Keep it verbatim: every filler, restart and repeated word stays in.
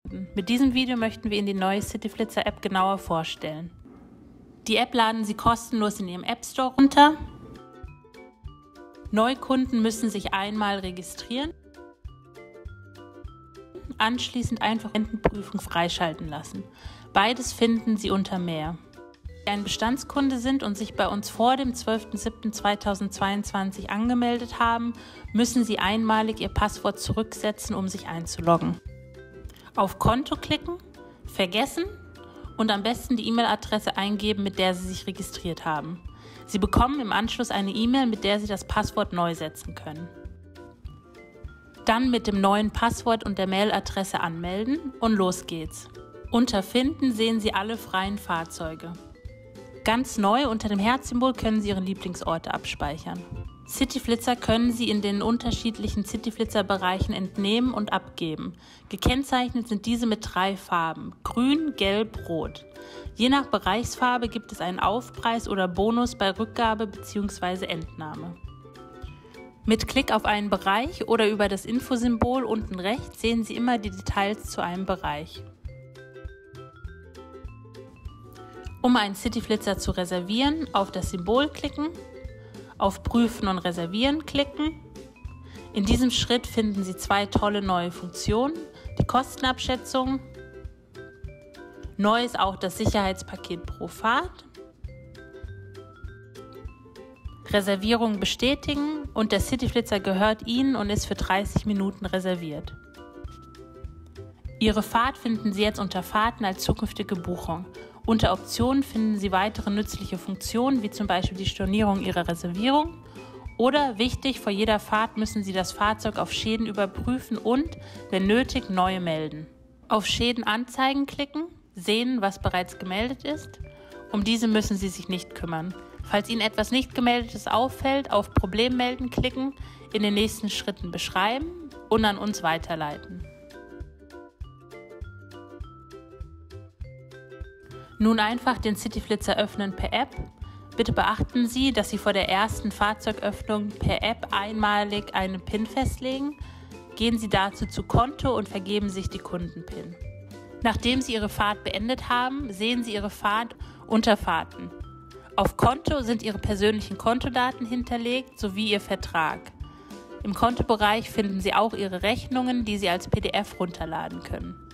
Mit diesem Video möchten wir Ihnen die neue Cityflitzer-App genauer vorstellen. Die App laden Sie kostenlos in Ihrem App Store runter. Neukunden müssen sich einmal registrieren, anschließend einfach Rentenprüfung freischalten lassen. Beides finden Sie unter Mehr. Wenn Sie ein Bestandskunde sind und sich bei uns vor dem zwölften siebten zweitausendzweiundzwanzig angemeldet haben, müssen Sie einmalig Ihr Passwort zurücksetzen, um sich einzuloggen. Auf Konto klicken, vergessen und am besten die E-Mail-Adresse eingeben, mit der Sie sich registriert haben. Sie bekommen im Anschluss eine E-Mail, mit der Sie das Passwort neu setzen können. Dann mit dem neuen Passwort und der Mailadresse anmelden und los geht's. Unter Finden sehen Sie alle freien Fahrzeuge. Ganz neu unter dem Herzsymbol können Sie Ihre Lieblingsorte abspeichern. Cityflitzer können Sie in den unterschiedlichen Cityflitzer-Bereichen entnehmen und abgeben. Gekennzeichnet sind diese mit drei Farben: Grün, Gelb, Rot. Je nach Bereichsfarbe gibt es einen Aufpreis oder Bonus bei Rückgabe bzw. Entnahme. Mit Klick auf einen Bereich oder über das Infosymbol unten rechts sehen Sie immer die Details zu einem Bereich. Um einen Cityflitzer zu reservieren, auf das Symbol klicken, auf Prüfen und Reservieren klicken. In diesem Schritt finden Sie zwei tolle neue Funktionen: die Kostenabschätzung. Neu ist auch das Sicherheitspaket pro Fahrt. Reservierung bestätigen und der Cityflitzer gehört Ihnen und ist für dreißig Minuten reserviert. Ihre Fahrt finden Sie jetzt unter Fahrten als zukünftige Buchung. Unter Optionen finden Sie weitere nützliche Funktionen, wie zum Beispiel die Stornierung Ihrer Reservierung. Oder wichtig, vor jeder Fahrt müssen Sie das Fahrzeug auf Schäden überprüfen und, wenn nötig, neue melden. Auf Schäden anzeigen klicken, sehen, was bereits gemeldet ist. Um diese müssen Sie sich nicht kümmern. Falls Ihnen etwas nicht gemeldetes auffällt, auf Problem melden klicken, in den nächsten Schritten beschreiben und an uns weiterleiten. Nun einfach den Cityflitzer öffnen per App. Bitte beachten Sie, dass Sie vor der ersten Fahrzeugöffnung per App einmalig eine PIN festlegen. Gehen Sie dazu zu Konto und vergeben sich die Kunden-PIN. Nachdem Sie Ihre Fahrt beendet haben, sehen Sie Ihre Fahrt unter Fahrten. Auf Konto sind Ihre persönlichen Kontodaten hinterlegt sowie Ihr Vertrag. Im Kontobereich finden Sie auch Ihre Rechnungen, die Sie als P D F runterladen können.